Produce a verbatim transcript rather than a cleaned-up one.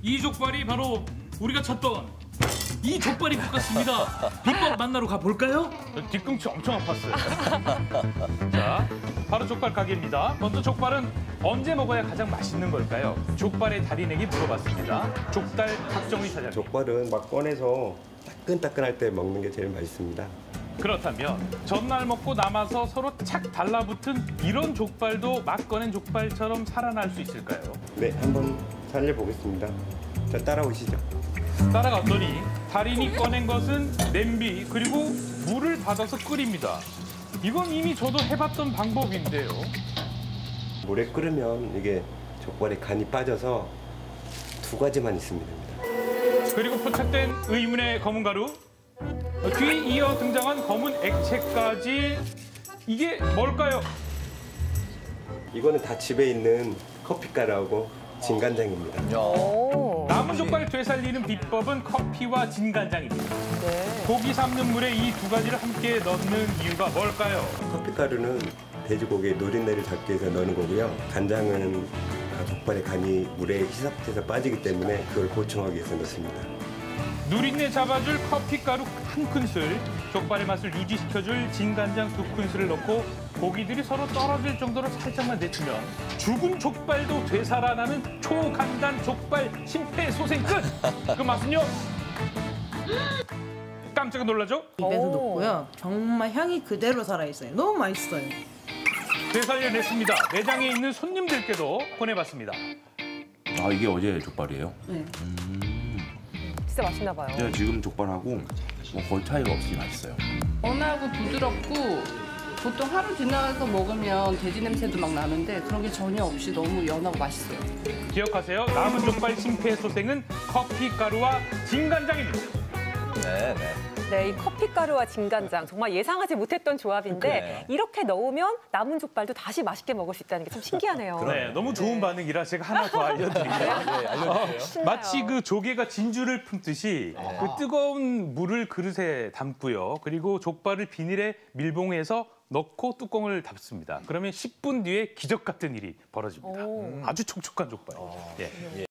이 족발이 바로 우리가 찾던 이 족발인 것 같습니다. 비법 만나러 가볼까요? 뒤꿈치 엄청 아팠어요. 자, 바로 족발 가게입니다. 먼저 족발은 언제 먹어야 가장 맛있는 걸까요? 족발의 달인에게 물어봤습니다. 족달 박정희 사장님. 족발은 막 꺼내서 따끈따끈할 때 먹는 게 제일 맛있습니다. 그렇다면 전날 먹고 남아서 서로 착 달라붙은 이런 족발도 막 꺼낸 족발처럼 살아날 수 있을까요? 네, 한번 살려보겠습니다. 자, 따라오시죠. 따라갔더니 달인이 꺼낸 것은 냄비 그리고 물을 받아서 끓입니다. 이건 이미 저도 해봤던 방법인데요. 물에 끓으면 이게 족발에 간이 빠져서 두 가지만 있으면 됩니다. 그리고 포착된 의문의 검은 가루, 뒤에 이어 등장한 검은 액체까지 이게 뭘까요? 이거는 다 집에 있는 커피가루하고 진간장입니다. 남은 족발을 되살리는 비법은 커피와 진간장입니다. 네. 고기 삶는 물에 이 두 가지를 함께 넣는 이유가 뭘까요? 커피가루는 돼지고기의 노린내를 잡기 위해서 넣는 거고요. 간장은 족발의 간이 물에 희석돼서 빠지기 때문에 그걸 보충하기 위해서 넣습니다. 누린내 잡아줄 커피가루 한 큰술, 족발의 맛을 유지시켜줄 진간장 두 큰술을 넣고 고기들이 서로 떨어질 정도로 살짝만 데치면 죽은 족발도 되살아나는 초간단 족발 심폐소생 끝! 그 맛은요? 깜짝 놀라죠? 입에서 녹고요. 정말 향이 그대로 살아있어요. 너무 맛있어요. 되살려냈습니다. 매장에 있는 손님들께도 보내봤습니다. 아, 이게 어제 족발이에요? 네. 진짜 맛있나 봐요. 제가 지금 족발하고 뭐 거의 차이가 없이 맛있어요. 원하고 부드럽고 보통 하루 지나서 먹으면 돼지 냄새도 막 나는데 그런 게 전혀 없이 너무 연하고 맛있어요. 기억하세요. 남은 족발 심폐소생은 커피가루와 진간장입니다. 네, 네. 네, 이 커피가루와 진간장 정말 예상하지 못했던 조합인데 그래요. 이렇게 넣으면 남은 족발도 다시 맛있게 먹을 수 있다는 게 참 신기하네요. 네, 너무 좋은 반응이라 제가 하나 더 알려드릴게요. 네, 알려주세요. 신나요. 마치 그 조개가 진주를 품듯이 그 뜨거운 물을 그릇에 담고요. 그리고 족발을 비닐에 밀봉해서 넣고 뚜껑을 닫습니다. 그러면 십 분 뒤에 기적 같은 일이 벌어집니다. 오. 아주 촉촉한 족발. 예.